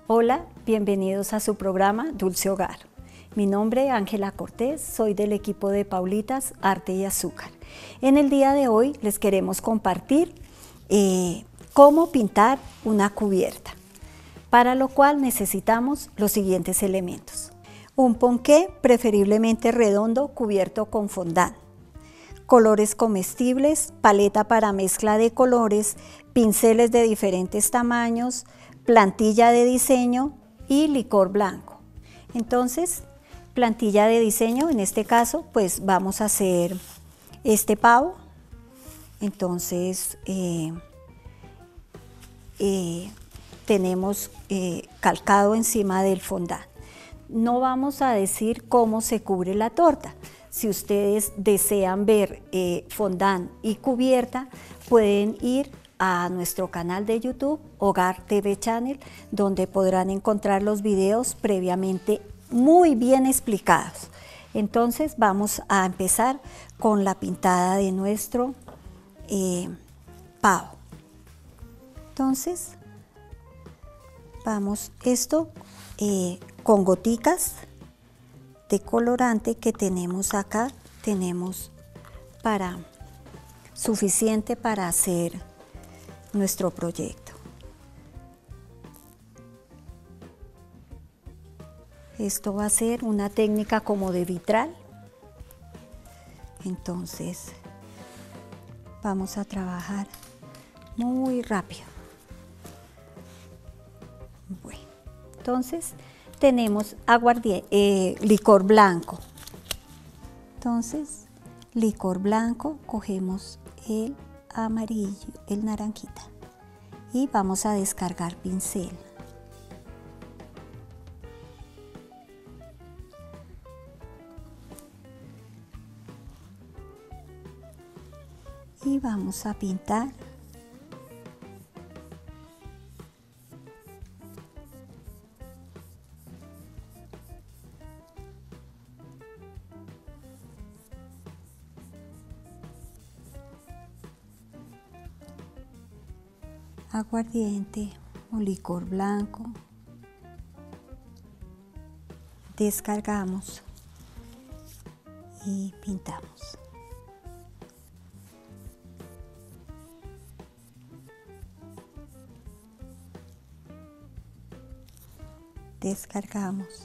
Hola, bienvenidos a su programa Dulce Hogar. Mi nombre es Ángela Cortés, soy del equipo de Paulitas Arte y Azúcar. En el día de hoy les queremos compartir cómo pintar una cubierta, para lo cual necesitamos los siguientes elementos. Un ponqué, preferiblemente redondo, cubierto con fondant. Colores comestibles, paleta para mezcla de colores, pinceles de diferentes tamaños, plantilla de diseño y licor blanco. Entonces, plantilla de diseño, en este caso, pues vamos a hacer este pavo. Entonces, tenemos calcado encima del fondant. No vamos a decir cómo se cubre la torta. Si ustedes desean ver fondant y cubierta, pueden ir a nuestro canal de YouTube, Hogar TV Channel, donde podrán encontrar los videos previamente muy bien explicados. Entonces vamos a empezar con la pintada de nuestro pavo. Entonces, vamos esto con goticas de colorante que tenemos acá, tenemos suficiente para hacer nuestro proyecto. Esto va a ser una técnica como de vitral. Entonces vamos a trabajar muy rápido. Bueno, entonces tenemos licor blanco. Entonces, licor blanco, cogemos el amarillo, el naranjita, y vamos a descargar pincel. Y vamos a pintar aguardiente o licor blanco, descargamos y pintamos. Descargamos.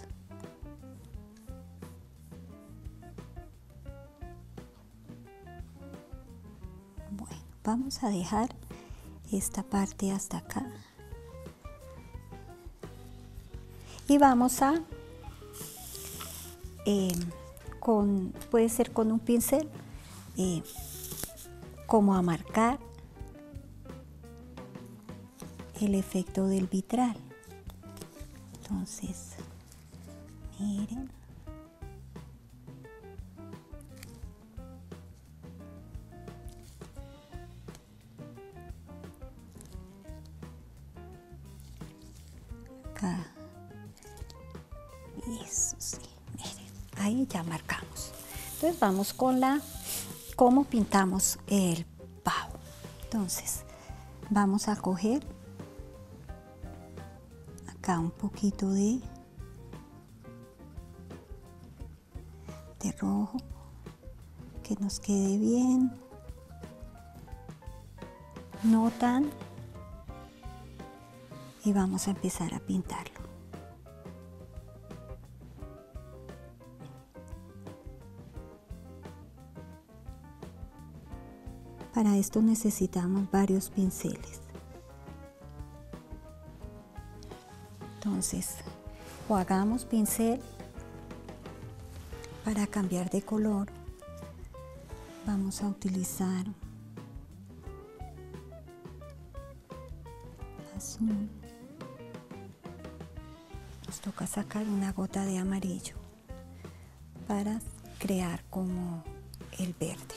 Bueno, vamos a dejar esta parte hasta acá y vamos a puede ser con un pincel como a marcar el efecto del vitral. Entonces, miren, acá, eso sí, miren, ahí ya marcamos. Entonces vamos con cómo pintamos el pavo. Entonces vamos a coger acá un poquito de rojo, que nos quede bien, no tan, y vamos a empezar a pintarlo. Para esto necesitamos varios pinceles. Entonces, jugamos pincel para cambiar de color. Vamos a utilizar azul. Nos toca sacar una gota de amarillo para crear como el verde.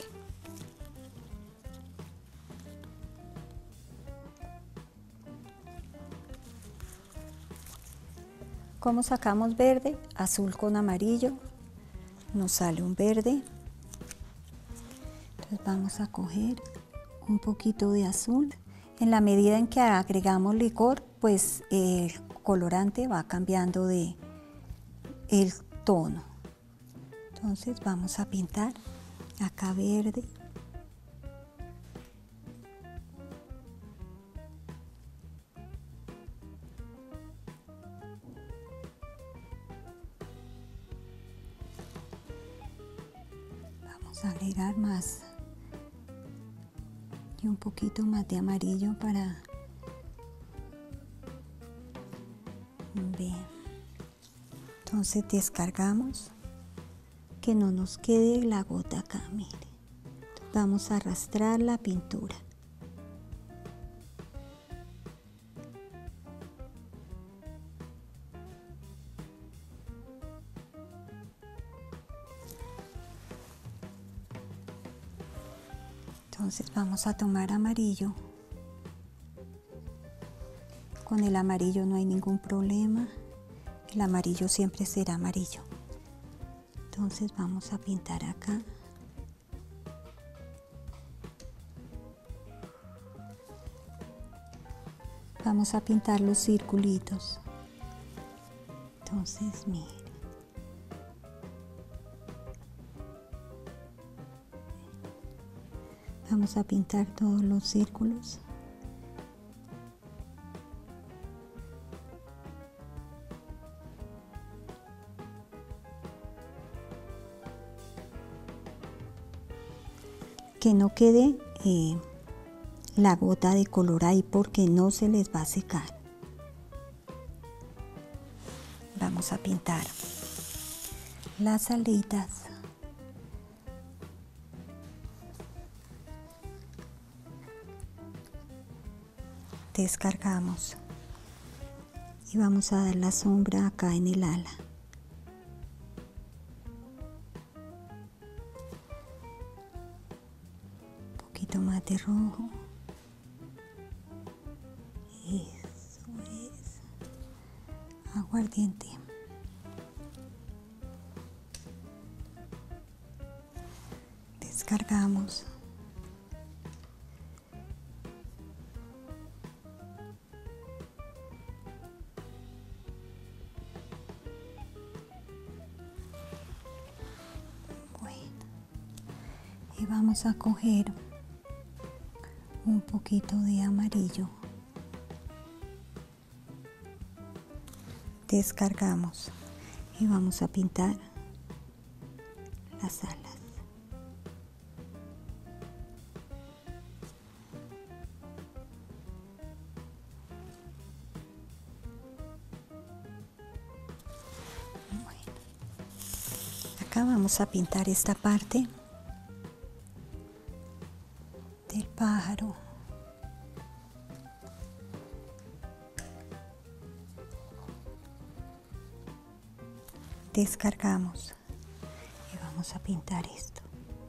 ¿Cómo sacamos verde? Azul con amarillo, nos sale un verde. Entonces vamos a coger un poquito de azul. En la medida en que agregamos licor, pues colorante va cambiando de el tono. Entonces vamos a pintar acá verde. Vamos a agregar más y un poquito más de amarillo para ver. Entonces descargamos, que no nos quede la gota acá, mire. Vamos a arrastrar la pintura. Entonces vamos a tomar amarillo. Con el amarillo no hay ningún problema. El amarillo siempre será amarillo. Entonces vamos a pintar acá. Vamos a pintar los circulitos. Entonces, mire. Vamos a pintar todos los círculos. Que no quede la gota de color ahí porque no se les va a secar. Vamos a pintar las alitas. Descargamos y vamos a dar la sombra acá en el ala. Un poquito más de rojo. Eso es. Aguardiente. Descargamos. Y vamos a coger un poquito de amarillo. Descargamos y vamos a pintar las alas. Bueno, acá vamos a pintar esta parte del pájaro. Descargamos y vamos a pintar esto.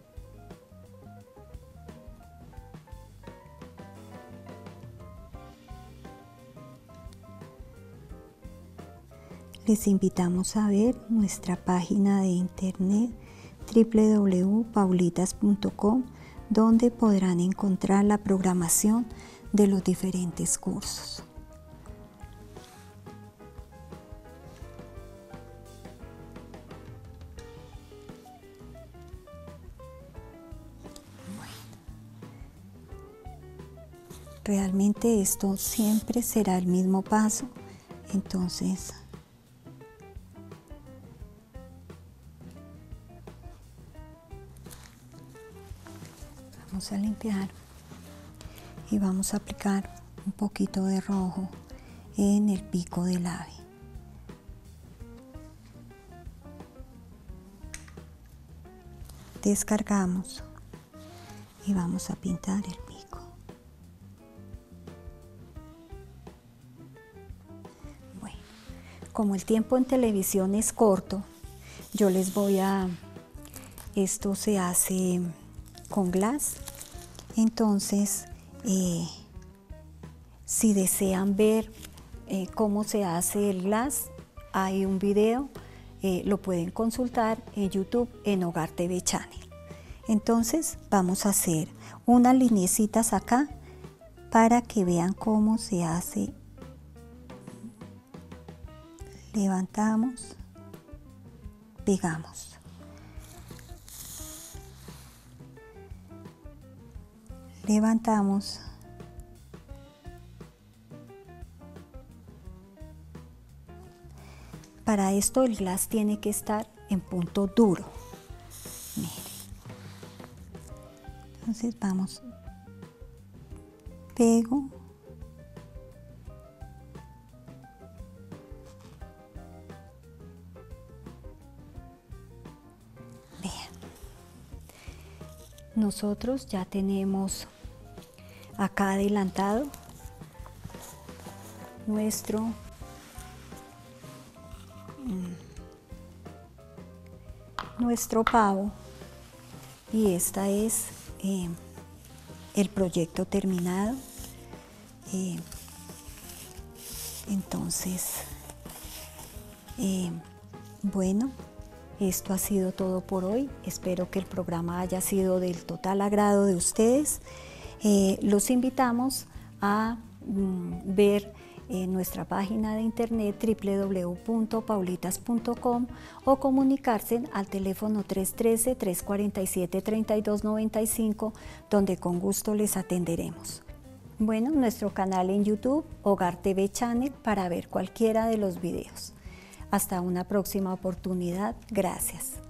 Les invitamos a ver nuestra página de internet www.paulitas.com, donde podrán encontrar la programación de los diferentes cursos. Realmente esto siempre será el mismo paso, entonces vamos a limpiar y vamos a aplicar un poquito de rojo en el pico del ave. Descargamos y vamos a pintar el pico. Bueno, como el tiempo en televisión es corto, yo les voy a... Esto se hace con glass, entonces si desean ver cómo se hace el glass, hay un video, lo pueden consultar en YouTube en Hogar TV Channel. Entonces vamos a hacer unas lineecitas acá para que vean cómo se hace levantamos, pegamos. Levantamos, para esto el glass tiene que estar en punto duro. Mire. Entonces vamos, pego, vean, nosotros ya tenemos acá adelantado nuestro pavo, y esta es el proyecto terminado. Entonces, bueno, esto ha sido todo por hoy. Espero que el programa haya sido del total agrado de ustedes. Los invitamos a ver nuestra página de internet www.paulitas.com o comunicarse al teléfono 313-347-3295, donde con gusto les atenderemos. Bueno, nuestro canal en YouTube, Hogar TV Channel, para ver cualquiera de los videos. Hasta una próxima oportunidad. Gracias.